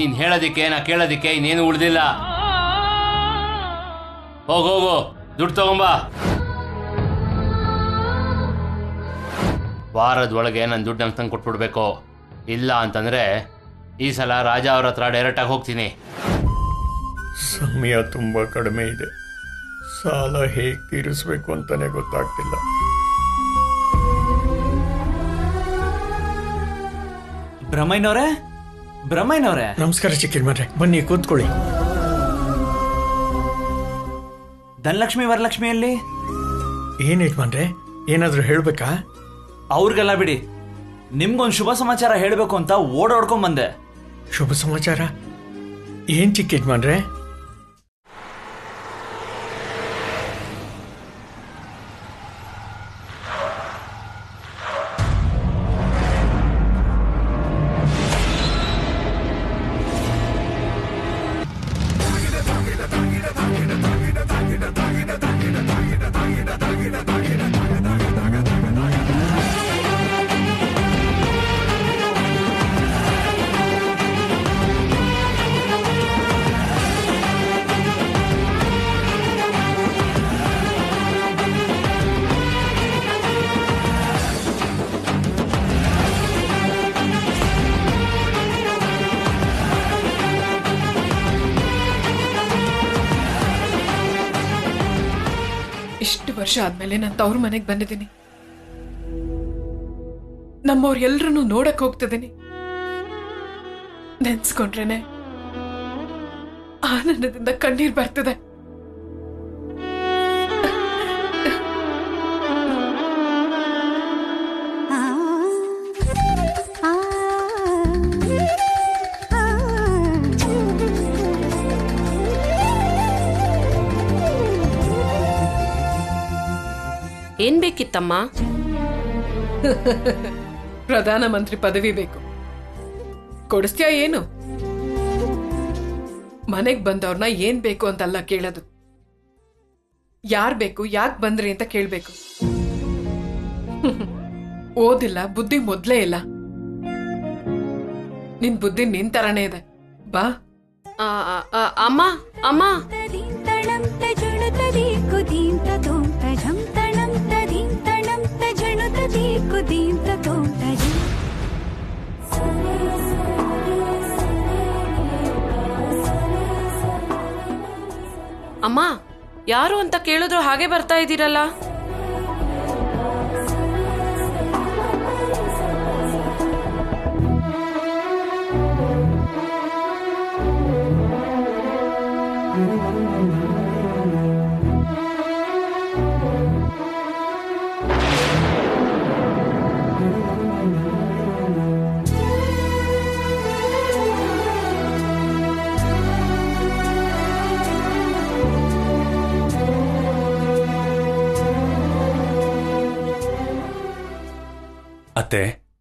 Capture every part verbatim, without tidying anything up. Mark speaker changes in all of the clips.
Speaker 1: ನೀನ್ ಹೇಳೋದಿಕ್ಕೆ ನಾ ಕೇಳೋದಿಕ್ಕೆ ಇನ್ನೇನು ಉಳಿದಿಲ್ಲ. ಹೋಗೋಗು, ದುಡ್ಡು ತಗೊಂಬ. ವಾರದೊಳಗೆ ನನ್ನ ದುಡ್ಡು ನಂಗೆ ತಂದು ಕೊಟ್ಬಿಡ್ಬೇಕು. ಇಲ್ಲ ಅಂತಂದ್ರೆ ಈ ಸಲ ರಾಜ ಅವ್ರ ಹತ್ರ ಡೈರೆಕ್ಟಾಗಿ ಹೋಗ್ತೀನಿ.
Speaker 2: ಸಮಯ ತುಂಬ ಕಡಿಮೆ ಇದೆ. ಸಾಲ ಹೇಗೆ ತೀರಿಸ್ಬೇಕು ಅಂತಾನೆ ಗೊತ್ತಾಗ್ತಿಲ್ಲ.
Speaker 3: ಬ್ರಹ್ಮಯ್ಯನವ್ರೆ, ಬ್ರಹ್ಮಯ್ಯನವ್ರೆ,
Speaker 2: ನಮಸ್ಕಾರ ಚಿಕ್ಕಿರ್ಮರೆ, ಬನ್ನಿ ಕೂತ್ಕೊಳ್ಳಿ.
Speaker 3: ಧನಲಕ್ಷ್ಮಿ ವರಲಕ್ಷ್ಮಿಯಲ್ಲಿ
Speaker 2: ಏನ್ ಯಜಮಾನ್ರೆ, ಏನಾದ್ರೂ ಹೇಳ್ಬೇಕಾ?
Speaker 3: ಅವ್ರಿಗೆಲ್ಲ ಬಿಡಿ, ನಿಮ್ಗೊಂದು ಶುಭ ಸಮಾಚಾರ ಹೇಳ್ಬೇಕು ಅಂತ ಓಡಾಡ್ಕೊಂಡ್ ಬಂದೆ.
Speaker 2: ಶುಭ ಸಮಾಚಾರ ಏನ್ ಚಿಕ್ಕ ಯಜಮಾನ್ರೆ?
Speaker 4: ಇಷ್ಟು ವರ್ಷ ಆದ್ಮೇಲೆ ನಾನು ತವ್ರ ಮನೆಗೆ ಬಂದಿದ್ದೀನಿ. ನಮ್ಮವ್ರ ಎಲ್ರನ್ನೂ ನೋಡಕ್ ಹೋಗ್ತಿದ್ದೀನಿ. ನೆನ್ಸ್ಕೊಂಡ್ರೇನೆ ಆನಂದದಿಂದ ಕಣ್ಣೀರ್ ಬರ್ತದೆ.
Speaker 5: ಏನ್ ಬೇಕಿತ್ತಮ್ಮ?
Speaker 4: ಪ್ರಧಾನಮಂತ್ರಿ ಪದವಿ ಬೇಕು. ಕೊಡಿಸ್ತೀಯಾ ಏನು? ಮನೆಗ್ ಬಂದವ್ರನ್ನ ಏನ್ ಬೇಕು ಅಂತಲ್ಲ ಕೇಳೋದು, ಯಾರ್ ಬೇಕು, ಯಾಕೆ ಬಂದ್ರಿ ಅಂತ ಕೇಳ್ಬೇಕು. ಓದಿಲ್ಲ, ಬುದ್ಧಿ ಮೊದ್ಲೇ ಇಲ್ಲ. ನಿನ್ ಬುದ್ಧಿ ನಿನ್ ತರಾನೇ ಇದೆ. ಬಾ.
Speaker 5: ಅಮ್ಮ ಅಮ್ಮ ಅಮ್ಮ ಯಾರು ಅಂತ ಕೇಳಿದ್ರು ಹಾಗೆ ಬರ್ತಾ ಇದ್ದೀರಲ್ಲ?
Speaker 6: ಅತ್ತೆ,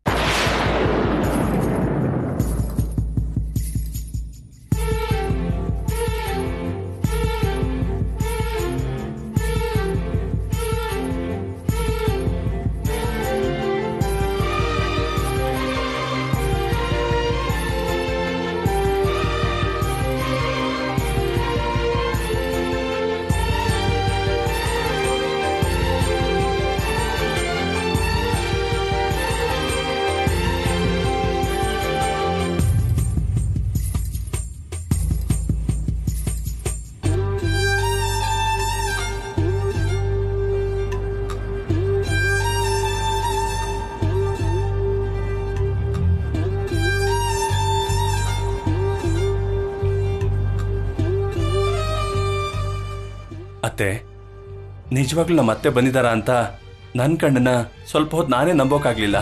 Speaker 6: ಅತ್ತೆ, ನಿಜವಾಗ್ಲೂ ನಮ್ಮ ಅತ್ತೆ ಬಂದಿದ್ದಾರಾ ಅಂತ ನನ್ನ ಕಣ್ಣನ್ನ ಸ್ವಲ್ಪ ಹೊತ್ತು ನಾನೇ ನಂಬೋಕಾಗ್ಲಿಲ್ಲ.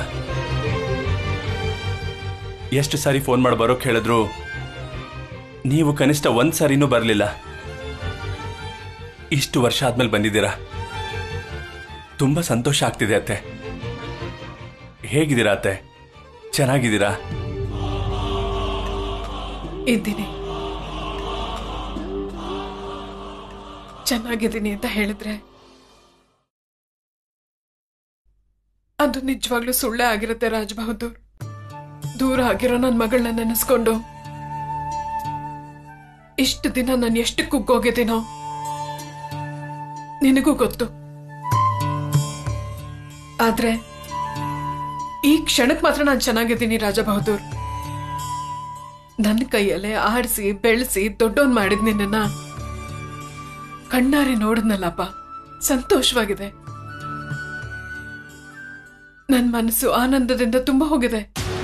Speaker 6: ಎಷ್ಟು ಸಾರಿ ಫೋನ್ ಮಾಡಿ ಬರೋಕ್ ಹೇಳಿದ್ರು ನೀವು ಕನಿಷ್ಠ ಒಂದ್ ಸಾರಿನೂ ಬರಲಿಲ್ಲ. ಇಷ್ಟು ವರ್ಷ ಆದ್ಮೇಲೆ ಬಂದಿದ್ದೀರಾ, ತುಂಬಾ ಸಂತೋಷ ಆಗ್ತಿದೆ ಅತ್ತೆ. ಹೇಗಿದ್ದೀರಾ ಅತ್ತೆ? ಚೆನ್ನಾಗಿದ್ದೀರಾ?
Speaker 4: ಇದ್ದೀನಿ, ಚೆನ್ನಾಗಿದ್ದೀನಿ ಅಂತ ಹೇಳಿದ್ರೆ ಅದು ನಿಜವಾಗ್ಲೂ ಸುಳ್ಳೇ ಆಗಿರುತ್ತೆ ರಾಜ್ ಬಹದ್ದೂರ್. ದೂರ ಆಗಿರೋ ನನ್ನ ಮಗಳನ್ನ ನೆನೆಸ್ಕೊಂಡು ಇಷ್ಟು ದಿನ ನಾನು ಎಷ್ಟು ಕುಗ್ಗೋಗಿದ್ದೀನೋ ನಿನಗೂ ಗೊತ್ತು. ಆದ್ರೆ ಈ ಕ್ಷಣಕ್ ಮಾತ್ರ ನಾನು ಚೆನ್ನಾಗಿದ್ದೀನಿ ರಾಜ ಬಹದ್ದೂರ್. ನನ್ನ ಕೈಯಲ್ಲೇ ಆಡಿಸಿ ಬೆಳೆಸಿ ದೊಡ್ಡೋನ್ ಮಾಡಿದ್ ನಿನ್ನ ಕಣ್ಣಾರೆ ನೋಡಿದ್ನಲ್ಲಪ್ಪ, ಸಂತೋಷವಾಗಿದೆ. ನನ್ನ ಮನಸ್ಸು ಆನಂದದಿಂದ ತುಂಬ ಹೋಗಿದೆ.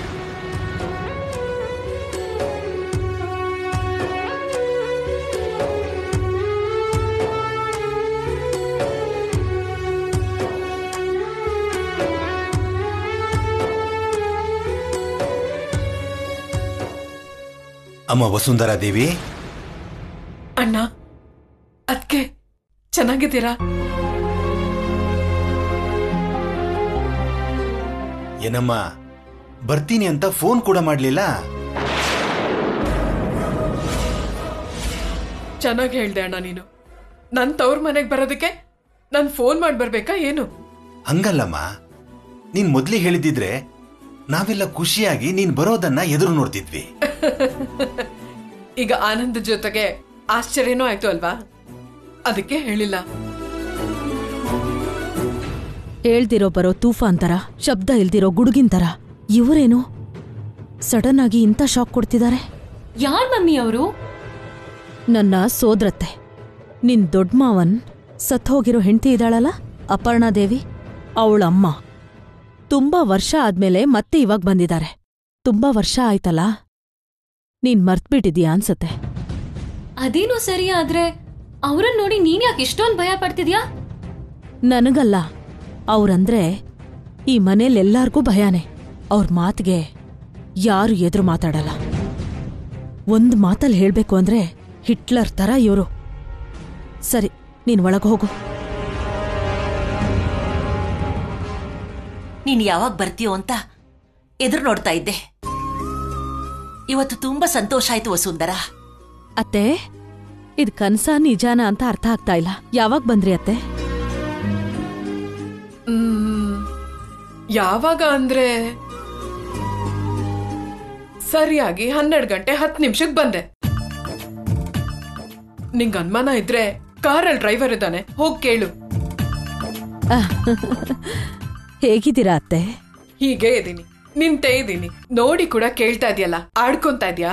Speaker 7: ಅಮ್ಮ ವಸುಂಧರಾ ದೇವಿ.
Speaker 4: ಅಣ್ಣ, ಅದ್ಕೆ ಚೆನ್ನಾಗಿದ್ದೀರಾ?
Speaker 7: ಏನಮ್ಮ ಬರ್ತೀನಿ ಅಂತ ಫೋನ್ ಕೂಡ ಮಾಡ್ಲಿಲ್ಲ?
Speaker 4: ಚೆನ್ನಾಗಿ ಹೇಳ್ದೆ ಅಣ್ಣ ನೀನು. ನನ್ ತವ್ರ ಮನೆಗ್ ಬರೋದಕ್ಕೆ ನನ್ ಫೋನ್ ಮಾಡಿ ಬರ್ಬೇಕಾ ಏನು?
Speaker 7: ಹಂಗಲ್ಲಮ್ಮ, ನೀನ್ ಮೊದ್ಲೇ ಹೇಳಿದಿದ್ರೆ ನಾವೆಲ್ಲ ಖುಷಿಯಾಗಿ ನೀನ್ ಬರೋದನ್ನ ಎದುರು ನೋಡ್ತಿದ್ವಿ.
Speaker 4: ಈಗ ಆನಂದ ಜೊತೆಗೆ ಆಶ್ಚರ್ಯನೂ ಆಯ್ತು ಅಲ್ವಾ, ಅದಕ್ಕೆ ಹೇಳಿಲ್ಲ.
Speaker 8: ಹೇಳ್ದಿರೋ ಬರೋ ತೂಫಾನ್ ತರ, ಶಬ್ದ ಇಲ್ದಿರೋ ಗುಡುಗಿನ ತರ ಇವರೇನು ಸಡನ್ ಆಗಿ ಇಂಥ ಶಾಕ್ ಕೊಡ್ತಿದ್ದಾರೆ?
Speaker 9: ಯಾರ್ ಮಮ್ಮಿ ಅವರು?
Speaker 8: ನನ್ನ ಸೋದ್ರತ್ತೆ, ನಿನ್ ದೊಡ್ಡ ಮಾವನ್ ಸತ್ ಹೋಗಿರೋ ಹೆಂಡತಿ ಇದ್ದಾಳಲ್ಲ ಅಪರ್ಣಾದೇವಿ, ಅವಳಮ್ಮ. ತುಂಬಾ ವರ್ಷ ಆದ್ಮೇಲೆ ಮತ್ತೆ ಇವಾಗ ಬಂದಿದ್ದಾರೆ. ತುಂಬಾ ವರ್ಷ ಆಯ್ತಲ್ಲ, ನೀನ್ ಮರ್ತ್ಬಿಟ್ಟಿದ್ಯಾ ಅನ್ಸತ್ತೆ.
Speaker 9: ಅದೇನೋ ಸರಿ, ಆದ್ರೆ ಅವ್ರನ್ನ ನೋಡಿ ನೀನ್ ಯಾಕೆ ಇಷ್ಟೊಂದು ಭಯ ಪಡ್ತಿದ್ಯಾ?
Speaker 8: ನನಗಲ್ಲ, ಅವ್ರಂದ್ರೆ ಈ ಮನೇಲೆಲ್ಲಾರ್ಗೂ ಭಯಾನೇ. ಅವ್ರ ಮಾತಿಗೆ ಯಾರು ಎದುರು ಮಾತಾಡಲ್ಲ. ಒಂದ್ ಮಾತಲ್ಲಿ ಹೇಳ್ಬೇಕು ಅಂದ್ರೆ ಹಿಟ್ಲರ್ ತರ ಇವರು. ಸರಿ, ನೀನ್ ಒಳಗೆ ಹೋಗು.
Speaker 10: ನೀನ್ ಯಾವಾಗ ಬರ್ತೀಯೋ ಅಂತ ಎದುರು ನೋಡ್ತಾ ಇದ್ದೆ. ಇವತ್ತು ತುಂಬಾ ಸಂತೋಷ ಆಯ್ತು ವಸುಂಧರಾ.
Speaker 8: ಅತ್ತೆ, ಇದ್ ಕನ್ಸ ನಿಜಾನ ಅಂತ ಅರ್ಥ ಆಗ್ತಾ ಇಲ್ಲ. ಯಾವಾಗ ಬಂದ್ರಿ ಅತ್ತೆ?
Speaker 4: ಹ್ಮ್ ಯಾವಾಗ ಅಂದ್ರೆ ಸರಿಯಾಗಿ ಹನ್ನೆರಡು ಗಂಟೆ ಹತ್ತು ನಿಮಿಷಕ್ಕೆ ಬಂದೆ. ನಿಂಗ್ ಅನುಮಾನ ಇದ್ರೆ ಕಾರಲ್ಲಿ ಡ್ರೈವರ್ ಇದ್ದಾನೆ, ಹೋಗ್ ಕೇಳು.
Speaker 8: ಹೇಗಿದ್ದೀರಾ ಅತ್ತೆ?
Speaker 4: ಹೀಗೆ ಇದೀನಿ, ನಿಂತೇ ಇದೀನಿ. ನೋಡಿ ಕೂಡ ಕೇಳ್ತಾ ಇದೆಯಲ್ಲ, ಆಡ್ಕೊಂತ ಇದ್ಯಾ?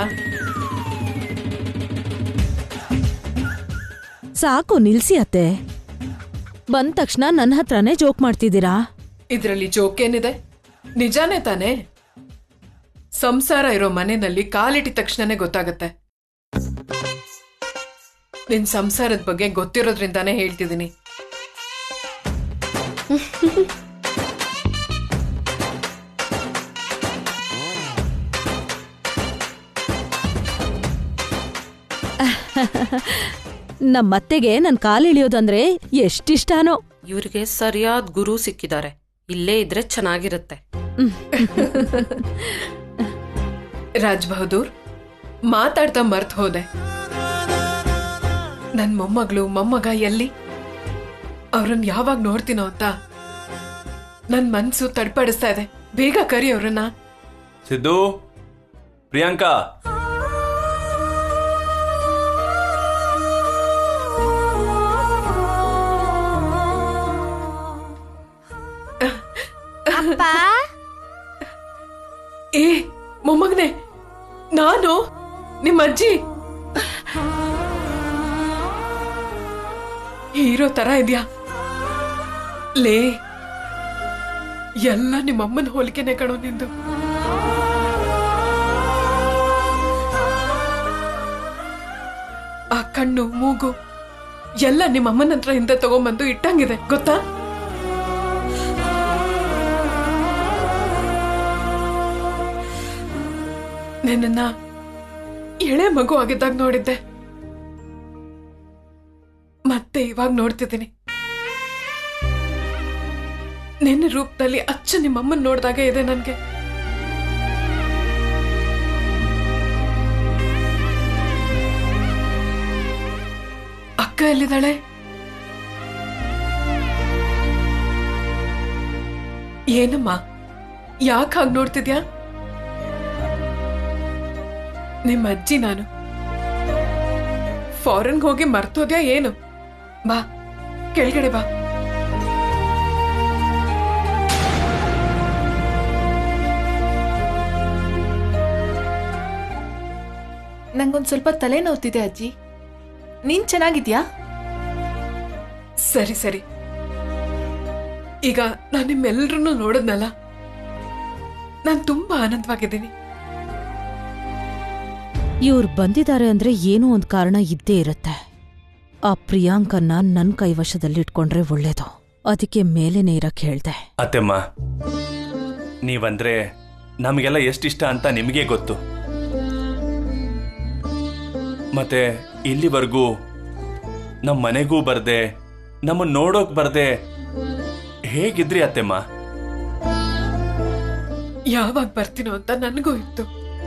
Speaker 8: ಸಾಕು ನಿಲ್ಸಿ ಅತ್ತೆ. ಬಂದ ತಕ್ಷಣ ನನ್ನ ಹತ್ರನೇ ಜೋಕ್ ಮಾಡ್ತಿದ್ದೀರಾ.
Speaker 4: ಇದ್ರಲ್ಲಿ ಜೋಕ್ ಏನಿದೆ? ನಿಜಾನೇ ತಾನೇ. ಸಂಸಾರ ಇರೋ ಮನೆಯಲ್ಲಿ ಕಾಲಿಟ್ಟಿದ ತಕ್ಷಣನೇ ಗೊತ್ತಾಗತ್ತೆ. ನಿನ್ ಸಂಸಾರದ ಬಗ್ಗೆ ಗೊತ್ತಿರೋದ್ರಿಂದಾನೇ ಹೇಳ್ತಿದ್ದೀನಿ.
Speaker 8: ನಮ್ಮತ್ತೆಗೆ ನನ್ ಕಾಲಿಳಿಯೋದಂದ್ರೆ ಎಷ್ಟಿಷ್ಟಾನೋ.
Speaker 5: ಇವ್ರಿಗೆ ಸರಿಯಾದ ಗುರು ಸಿಕ್ಕಿದ್ದಾರೆ. ಇಲ್ಲೇ ಇದ್ರೆ ಚೆನ್ನಾಗಿರುತ್ತೆ.
Speaker 4: ರಾಜ್ ಬಹದ್ದೂರ್, ಮಾತಾಡ್ತಾ ಮರ್ತ್ ಹೋದೆ. ನನ್ ಮೊಮ್ಮಗಳು ಮೊಮ್ಮಗ ಎಲ್ಲಿ? ಅವ್ರನ್ನ ಯಾವಾಗ ನೋಡ್ತೀನೋ ಅಂತ ನನ್ ಮನ್ಸು ತಡ್ಪಡಿಸ್ತಾ ಇದೆ. ಬೇಗ ಕರಿ ಅವ್ರನ್ನ.
Speaker 6: ಸಿದ್ದು, ಪ್ರಿಯಾಂಕಾ,
Speaker 4: ಏ ಮೊಮ್ಮಗನೆ, ನಾನು ನಿಮ್ಮ ಅಜ್ಜಿ. ಹೀರೋ ತರ ಇದ್ಯಾ ಲೇ? ಎಲ್ಲ ನಿಮ್ಮಮ್ಮನ ಹೋಲಿಕೆನೆ ಕಣೋ ನಿಂದು. ಆ ಕಣ್ಣು ಮೂಗು ಎಲ್ಲ ನಿಮ್ಮಮ್ಮನ ಹತ್ರ ಹಿಂದೆ ತಗೊಂಬಂದು ಇಟ್ಟಂಗಿದೆ, ಗೊತ್ತಾ? ನಿನ್ನ ಎಳೆ ಮಗು ಆಗಿದ್ದಾಗ ನೋಡಿದ್ದೆ, ಮತ್ತೆ ಇವಾಗ ನೋಡ್ತಿದ್ದೀನಿ. ನಿನ್ನ ರೂಪದಲ್ಲಿ ಅಚ್ಚ ನಿಮ್ಮಮ್ಮನ್ ನೋಡಿದಾಗ ಇದೆ ನನ್ಗೆ. ಅಕ್ಕ ಎಲ್ಲಿದ್ದಾಳೆ? ಏನಮ್ಮ, ಯಾಕೆ ಹಾಗೆ ನೋಡ್ತಿದ್ಯಾ? ನಿಮ್ಮ ಅಜ್ಜಿ ನಾನು. ಫಾರಿನ್ಗೆ ಹೋಗಿ ಮರ್ತೋದ್ಯಾ ಏನು? ಬಾ ಕೆಳಗಡೆ ಬಾ.
Speaker 11: ನಂಗೊಂದ್ ಸ್ವಲ್ಪ ತಲೆ ನೋವ್ತಿದೆ ಅಜ್ಜಿ. ನೀನ್ ಚೆನ್ನಾಗಿದ್ಯಾ?
Speaker 4: ಸರಿ ಸರಿ, ಈಗ ನಾನು ನಿಮ್ಮೆಲ್ಲರನ್ನೂ ನೋಡಿದ್ನಲ್ಲ, ನಾನು ತುಂಬಾ ಆನಂದವಾಗಿದ್ದೀನಿ.
Speaker 8: ಇವ್ರು ಬಂದಿದ್ದಾರೆ ಅಂದ್ರೆ ಏನೋ ಒಂದ್ ಕಾರಣ ಇದ್ದೇ ಇರುತ್ತೆ. ಆ ಪ್ರಿಯಾಂಕನ್ನ ನನ್ ಕೈವಶದಲ್ಲಿಟ್ಕೊಂಡ್ರೆ ಒಳ್ಳೇದು. ಅದಕ್ಕೆ ಮೇಲೇನೆ ಇರಕ್ ಹೇಳ್ದೆ.
Speaker 6: ಅತ್ತೆಮ್ಮ, ನೀವಂದ್ರೆ ನಮಗೆಲ್ಲ ಎಷ್ಟಿಷ್ಟ ಅಂತ ನಿಮಗೆ ಗೊತ್ತು. ಮತ್ತೆ ಇಲ್ಲಿವರೆಗೂ ನಮ್ಮ ಮನೆಗೂ ಬರ್ದೆ, ನಮ್ಮನ್ನ ನೋಡೋಕ್ ಬರ್ದೆ ಹೇಗಿದ್ರಿ ಅತ್ತೆಮ್ಮ?
Speaker 4: ಯಾವಾಗ ಬರ್ತೀನೋ ಅಂತ ನನಗೂ ಇತ್ತು.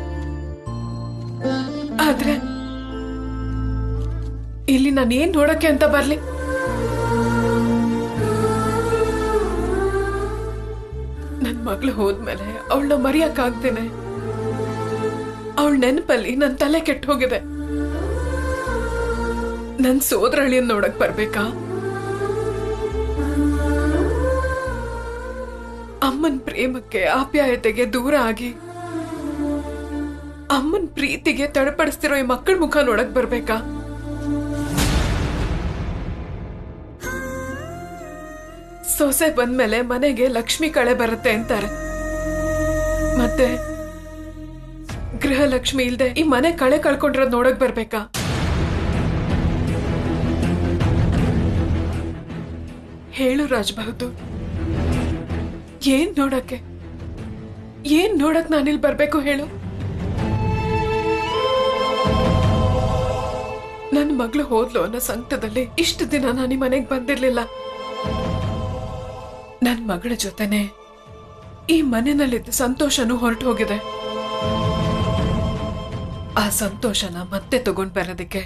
Speaker 4: ಆದ್ರೆ ಇಲ್ಲಿ ನಾನು ಏನ್ ನೋಡಕ್ಕೆ ಅಂತ ಬರ್ಲಿ? ನನ್ ಮಗಳು ಹೋದ್ಮೇಲೆ ಅವಳನ್ನ ಮರೆಯಕ್ಕಾಗ್ತೇನೆ. ಅವಳ ನೆನಪಲ್ಲಿ ನನ್ ತಲೆ ಕೆಟ್ಟ ಹೋಗಿದೆ. ನನ್ ಸೋದರಳಿಯನ್ ನೋಡಕ್ ಬರ್ಬೇಕಾ? ಅಮ್ಮನ್ ಪ್ರೇಮಕ್ಕೆ ಆಪ್ಯಾಯತೆಗೆ ದೂರ ಆಗಿ ಅಮ್ಮನ್ ಪ್ರೀತಿಗೆ ತಡಪಡಿಸ್ತಿರೋ ಈ ಮಕ್ಕಳ ಮುಖ ನೋಡಕ್ ಬರ್ಬೇಕಾ? ಸೊಸೆ ಬಂದ್ಮೇಲೆ ಮನೆಗೆ ಲಕ್ಷ್ಮಿ ಕಳೆ ಬರುತ್ತೆ ಅಂತಾರೆ. ಮತ್ತೆ ಗೃಹಲಕ್ಷ್ಮಿ ಇಲ್ದೆ ಈ ಮನೆ ಕಳೆ ಕಳ್ಕೊಂಡಿರೋದ್ ನೋಡಕ್ ಬರ್ಬೇಕಾ? ಹೇಳು ರಾಜ್ ಬಹದ್ದೂರ್, ಏನ್ ನೋಡಕ್ಕೆ ಏನ್ ನೋಡಕ್ ನಾನಿಲ್ ಬರ್ಬೇಕು ಹೇಳು? ನನ್ ಮಗಳು ಹೋದ್ಲು ಅನ್ನೋ ಸಂಕಟದಲ್ಲಿ ಇಷ್ಟು ದಿನ ನಾನು ಈ ಮನೆಗ್ ಬಂದಿರ್ಲಿಲ್ಲ. ನನ್ ಮಗಳ ಜೊತೆನೆ ಈ ಮನೆಯಲ್ಲಿದ್ದ ಸಂತೋಷನೂ ಹೊರಟು ಹೋಗಿದೆ. ಆ ಸಂತೋಷನ ಮತ್ತೆ ತಗೊಂಡ್ ಬರೋದಕ್ಕೆ,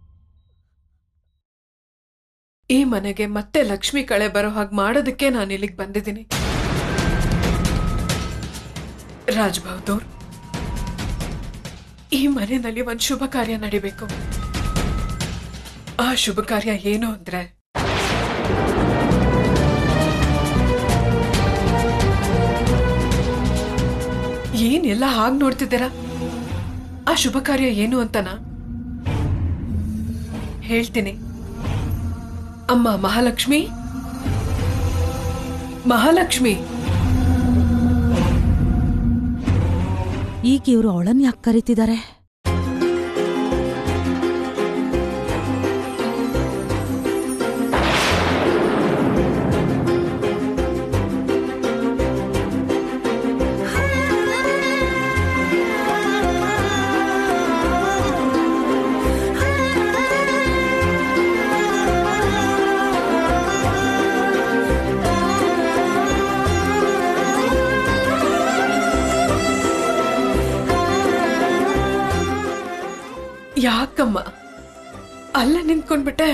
Speaker 4: ಈ ಮನೆಗೆ ಮತ್ತೆ ಲಕ್ಷ್ಮಿ ಕಳೆ ಬರೋ ಹಾಗೆ ಮಾಡೋದಕ್ಕೆ ನಾನು ಇಲ್ಲಿಗೆ ಬಂದಿದ್ದೀನಿ. ರಾಜ್ ಬಹದ್ದೂರ್, ಈ ಮನೆಯಲ್ಲಿ ಒಂದ್ ಶುಭ ಕಾರ್ಯ ನಡಿಬೇಕು. ಆ ಶುಭ ಕಾರ್ಯ ಏನು ಅಂದ್ರೆ, ಏನೆಲ್ಲ ಹಾಗೆ ನೋಡ್ತಿದ್ದೀರಾ? ಆ ಶುಭ ಕಾರ್ಯ ಏನು ಅಂತನಾ ಹೇಳ್ತೀನಿ. ಅಮ್ಮ ಮಹಾಲಕ್ಷ್ಮಿ, ಮಹಾಲಕ್ಷ್ಮಿ.
Speaker 8: ಈಗ ಇವ್ರು ಅವಳನ್ನ ಯಾಕೆ ಕರೀತಿದ್ದಾರೆ?
Speaker 4: ಯಾಕಮ್ಮ ಅಲ್ಲ ನಿಂತ್ಕೊಂಡ್ಬಿಟ್ಟೆ?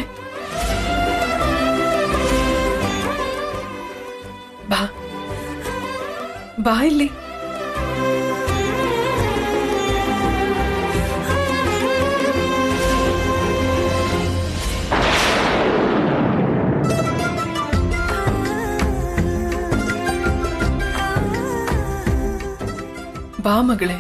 Speaker 4: ಬಾ ಬಾ ಇಲ್ಲಿ. ಬಾ ಮಗಳೇ.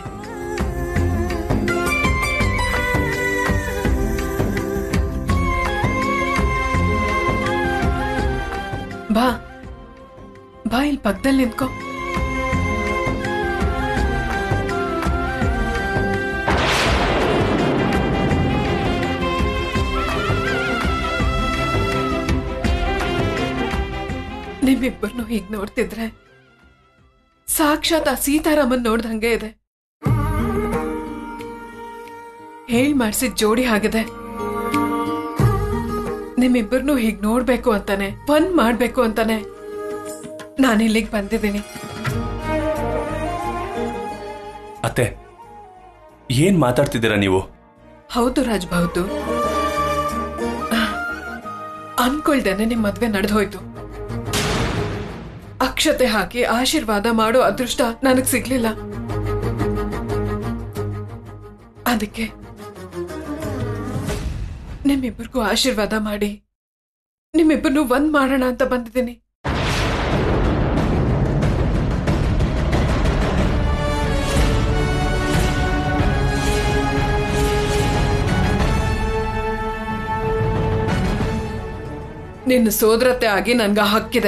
Speaker 4: ಬಾ ಬಾ, ಇಲ್ಲಿ ಪಕ್ಕದಲ್ಲಿ ನಿಂತ್ಕೋ. ನಿಮ್ಮಿಬ್ಬರನ್ನು ಹೀಗ್ ನೋಡ್ತಿದ್ರೆ ಸಾಕ್ಷಾತ್ ಆ ಸೀತಾರಾಮನ್ ನೋಡ್ದಂಗೆ ಇದೆ. ಹೇಳ್ ಮಾಡ್ಸಿದ್ ಜೋಡಿ ಆಗಿದೆ. ನಿಮ್ಮಿಬ್ಬರನ್ನು ಹೀಗ್ ನೋಡ್ಬೇಕು ಅಂತಾನೆ, ಫನ್ ಮಾಡ್ಬೇಕು ಅಂತಾನೆ ನಾನಿಲ್ಲಿಗೆ ಬಂದಿದ್ದೀನಿ.
Speaker 6: ಅತ್ತೆ, ಏನ್ ಮಾತಾಡ್ತಿದ್ದೀರಾ ನೀವು?
Speaker 4: ಹೌದು ರಾಜ್ ಬಹದ್ದೂರ್, ಅನ್ಕೊಳ್ದೇನೆ ನಿಮ್ ಮದ್ವೆ ನಡೆದು ಹೋಯ್ತು. ಅಕ್ಷತೆ ಹಾಕಿ ಆಶೀರ್ವಾದ ಮಾಡೋ ಅದೃಷ್ಟ ನನಗ್ ಸಿಗ್ಲಿಲ್ಲ. ಅದಕ್ಕೆ ನಿಮ್ಮಿಬ್ಬರಿಗೂ ಆಶೀರ್ವಾದ ಮಾಡಿ ನಿಮ್ಮಿಬ್ಬರನ್ನು ಒಂದ್ ಮಾಡೋಣ ಅಂತ ಬಂದಿದ್ದೀನಿ. ನಿನ್ನ ಸೋದರತೆ ಆಗಿ ನನ್ಗ ಹಕ್ಕಿದೆ.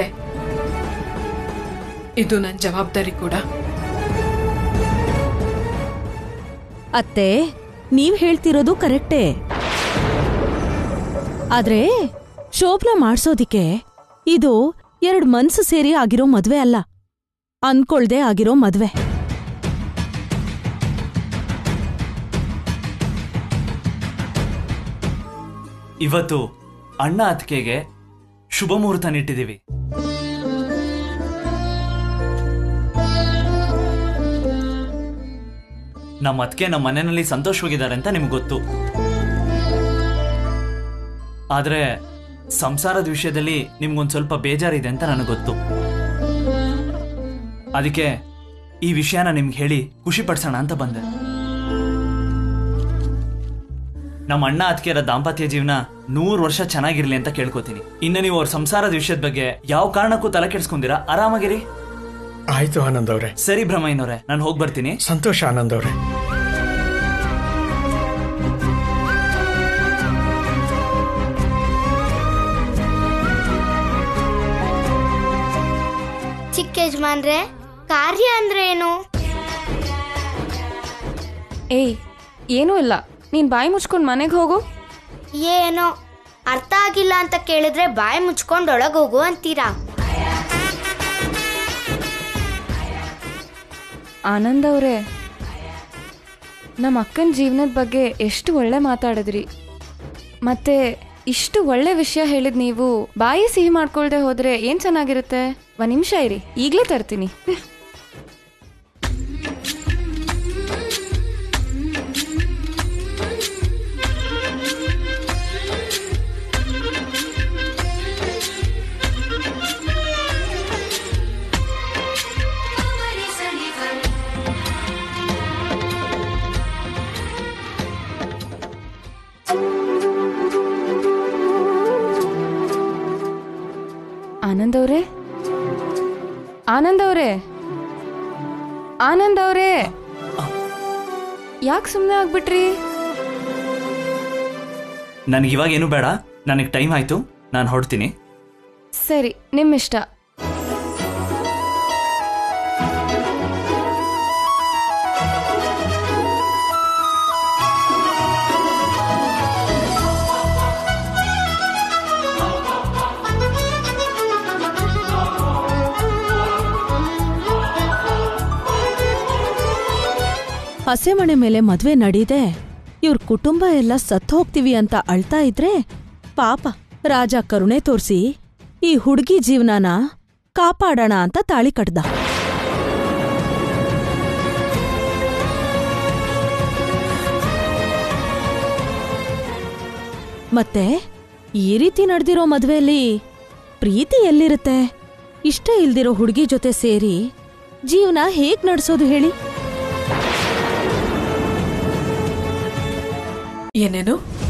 Speaker 4: ಇದು ನನ್ನ ಜವಾಬ್ದಾರಿ ಕೂಡ.
Speaker 8: ಅತ್ತೆ, ನೀವ್ ಹೇಳ್ತಿರೋದು ಕರೆಕ್ಟೇ. ಆದ್ರೆ ಶೋಭನ ಮಾಡ್ಸೋದಿಕ್ಕೆ ಇದು ಎರಡ್ ಮನ್ಸು ಸೇರಿ ಆಗಿರೋ ಮದ್ವೆ ಅಲ್ಲ, ಅನ್ಕೊಳ್ದೆ ಆಗಿರೋ ಮದ್ವೆ.
Speaker 3: ಇವತ್ತು ಅಣ್ಣ ಅತ್ತಿಗೆಗೆ ಶುಭ ಮುಹೂರ್ತ ನಿಟ್ಟಿದ್ದೀವಿ. ನಮ್ಮ ಅತ್ತಿಗೆ ನಮ್ಮ ಮನೆಯಲ್ಲಿ ಸಂತೋಷವಾಗಿದ್ದಾರೆ ಅಂತ ನಿಮ್ಗೆ ಗೊತ್ತು. ಆದ್ರೆ ಸಂಸಾರದ ವಿಷಯದಲ್ಲಿ ನಿಮ್ಗೊಂದು ಸ್ವಲ್ಪ ಬೇಜಾರಿದೆ ಅಂತ ನನಗೆ ಗೊತ್ತು. ಅದಕ್ಕೆ ಈ ವಿಷಯನ ನಿಮ್ಗೆ ಹೇಳಿ ಖುಷಿ ಪಡಿಸೋಣ ಅಂತ ಬಂದೆ. ನಮ್ಮ ಅಣ್ಣ ಅತ್ತಿಗೆರ ದಾಂಪತ್ಯ ಜೀವನ ನೂರು ವರ್ಷ ಚೆನ್ನಾಗಿರ್ಲಿ ಅಂತ ಕೇಳ್ಕೊತೀನಿ. ಇನ್ನು ನೀವು ಅವ್ರ ಸಂಸಾರದ ವಿಷಯದ ಬಗ್ಗೆ ಯಾವ ಕಾರಣಕ್ಕೂ ತಲೆ ಕೆಡ್ಸ್ಕೊಂಡಿರಾ, ಆರಾಮಾಗಿರಿ.
Speaker 2: ಆಯ್ತು ಆನಂದ್ ಅವ್ರೆ.
Speaker 3: ಸರಿ ಭ್ರಮಯ್ಯನವ್ರೆ, ನಾನು ಹೋಗಿ ಬರ್ತೀನಿ.
Speaker 2: ಸಂತೋಷ ಆನಂದ್ ಅವ್ರೆ.
Speaker 12: ಚಿಕ್ಕ ಯಜಮಾನ್ರೆ, ಕಾರ್ಯ ಅಂದ್ರೆ ಏನು?
Speaker 13: ಏಯ್, ಏನೂ ಇಲ್ಲ, ನೀನ್ ಬಾಯಿ ಮುಚ್ಕೊಂಡು ಮನೆಗೆ ಹೋಗು.
Speaker 12: ಏನೋ ಅರ್ಥ ಆಗಿಲ್ಲ ಅಂತ ಕೇಳಿದ್ರೆ ಬಾಯಿ ಮುಚ್ಕೊಂಡು ಒಳಗೆ ಹೋಗು ಅಂತೀರಾ?
Speaker 13: ಆನಂದ್ ಅವ್ರೆ, ನಮ್ಮ ಅಕ್ಕನ ಜೀವನದ ಬಗ್ಗೆ ಎಷ್ಟು ಒಳ್ಳೆ ಮಾತಾಡಿದ್ರಿ. ಮತ್ತೆ ಇಷ್ಟು ಒಳ್ಳೆ ವಿಷಯ ಹೇಳಿದ್ ನೀವು ಬಾಯಿ ಸಿಹಿ ಮಾಡ್ಕೊಳ್ದೆ ಹೋದ್ರೆ ಏನ್ ಚೆನ್ನಾಗಿರುತ್ತೆ. ಒಂದ್ ನಿಮಿಷ ಇರಿ, ಈಗಲೇ ತರ್ತೀನಿ. ಆನಂದ್ ಅವ್ರೆ, ಆನಂದ್ ಅವ್ರೆ, ಆನಂದ್ ಅವ್ರೆ, ಯಾಕೆ ಸುಮ್ಮನೆ ಆಗ್ಬಿಟ್ರಿ?
Speaker 3: ನನಗಿವಾಗ ಏನು ಬೇಡ, ನನಗೆ ಟೈಮ್ ಆಯ್ತು, ನಾನು ಹೊರಡ್ತೀನಿ.
Speaker 13: ಸರಿ, ನಿಮ್ಮಿಷ್ಟ.
Speaker 8: ಹಸೆಮಣೆ ಮೇಲೆ ಮದ್ವೆ ನಡೀದೆ ಇವ್ರ ಕುಟುಂಬ ಎಲ್ಲ ಸತ್ತು ಹೋಗ್ತೀವಿ ಅಂತ ಅಳ್ತಾ ಇದ್ರೆ ಪಾಪ ರಾಜ ಕರುಣೆ ತೋರ್ಸಿ ಈ ಹುಡುಗಿ ಜೀವನನ ಕಾಪಾಡೋಣ ಅಂತ ತಾಳಿ ಕಟ್ದ. ಮತ್ತೆ ಈ ರೀತಿ ನಡೆದಿರೋ ಮದ್ವೆಯಲ್ಲಿ ಪ್ರೀತಿ ಎಲ್ಲಿರುತ್ತೆ? ಇಷ್ಟ ಇಲ್ದಿರೋ ಹುಡುಗಿ ಜೊತೆ ಸೇರಿ ಜೀವನ ಹೇಗ್ ನಡ್ಸೋದು ಹೇಳಿ?
Speaker 4: ಏನೇನು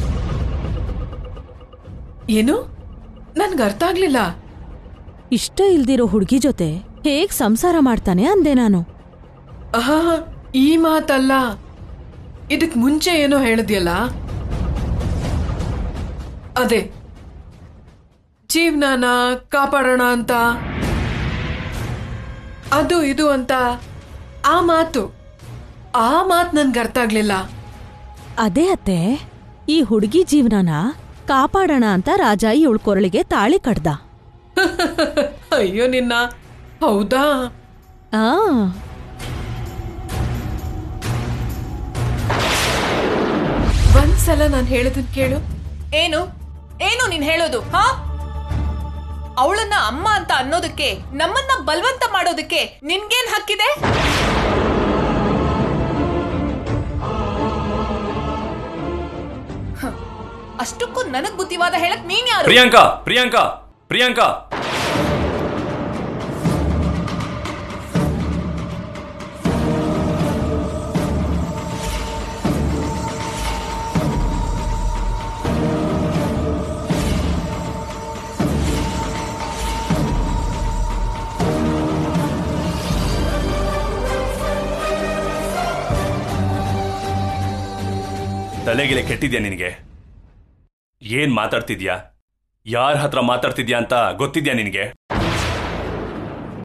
Speaker 4: ಏನು? ನನ್ಗೆ ಅರ್ಥ ಆಗ್ಲಿಲ್ಲ.
Speaker 8: ಇಷ್ಟ ಇಲ್ದಿರೋ ಹುಡುಗಿ ಜೊತೆ ಹೇಗ್ ಸಂಸಾರ ಮಾಡ್ತಾನೆ ಅಂದೆ ನಾನು.
Speaker 4: ಆಹಾ, ಈ ಮಾತಲ್ಲ, ಇದಕ್ ಮುಂಚೆ ಏನೋ ಹೇಳಿದ್ಯಲ್ಲ, ಅದೇ ಜೀವನನ ಕಾಪಾಡೋಣ ಅಂತ, ಅದು ಇದು ಅಂತ ಆ ಮಾತು ಆ ಮಾತು ನನ್ಗೆ ಅರ್ಥ ಆಗ್ಲಿಲ್ಲ.
Speaker 8: ಅದೇ ಅತ್ತೆ, ಈ ಹುಡುಗಿ ಜೀವನನ ಕಾಪಾಡೋಣ ಅಂತ ರಾಜ ಇವಳ ಕೊರಳಿಗೆ ತಾಳಿ ಕಟ್ದ.
Speaker 4: ಅಯ್ಯೋ ನಿನ್ನ, ಹೌದಾ?
Speaker 8: ಆ
Speaker 4: ಒಂದ್ಸಲ ನಾನು ಹೇಳೋದನ್ ಕೇಳು.
Speaker 11: ಏನು ಏನು ನೀನ್ ಹೇಳೋದು? ಹಾ, ಅವಳನ್ನ ಅಮ್ಮ ಅಂತ ಅನ್ನೋದಕ್ಕೆ, ನಮ್ಮನ್ನ ಬಲವಂತ ಮಾಡೋದಕ್ಕೆ ನಿನ್ಗೇನ್ ಹಕ್ಕಿದೆ? ಅಷ್ಟಕ್ಕೂ ನನಗ್ ಬುದ್ಧಿವಾದ ಹೇಳಕ್ ನೀನ್ ಯಾರು?
Speaker 6: ಪ್ರಿಯಾಂಕಾ ಪ್ರಿಯಾಂಕಾ ಪ್ರಿಯಾಂಕಾ ತಲೆಗಿಲೆ ಕೆಟ್ಟಿದ್ಯಾ ನಿನಗೆ? ಏನ್ ಮಾತಾಡ್ತಿದ್ಯಾ? ಯಾರ ಹತ್ರ ಮಾತಾಡ್ತಿದ್ಯಾ ಅಂತ ಗೊತ್ತಿದ್ಯಾ ನಿನಗೆ?